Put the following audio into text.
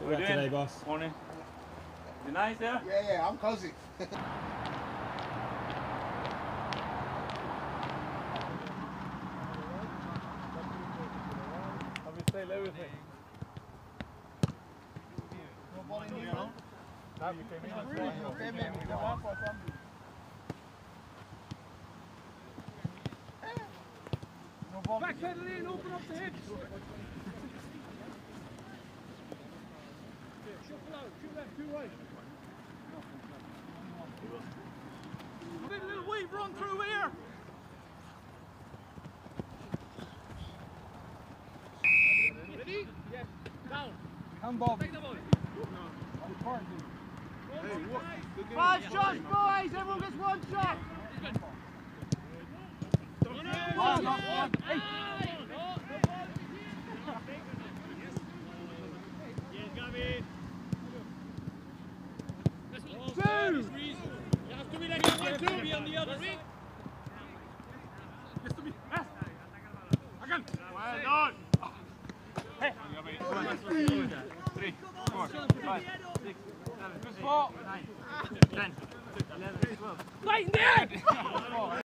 What are you today, boss? Morning. You nice there? Yeah, I'm cozy. Everything. No ball in here, no? No, you came in. You came in. We don't want for something. No ball. Backpedal in, open up the hips. Shuffle out, 2 left, 2 right. A little weave run through here. Ready? Yes. Down. Handball. Take the ball. No. Hey, 5 shots, boys! Everyone gets 1 shot! Two! You have to be like 1, 2, be on the other side. Just to be. Again! Well done! Hey! 3, 4, 5, 6, 7, 8, 9, 10, 11, 12. Right in there!